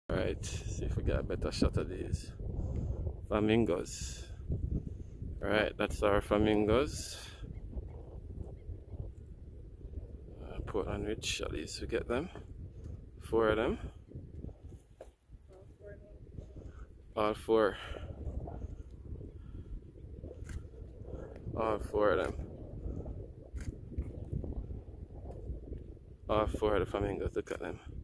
Alright, see if we get a better shot of these flamingos. Alright, that's our flamingos. Portland Ridge, at least we get them. 4 of them. All four. All 4 of them. All 4 of the flamingos, look at them.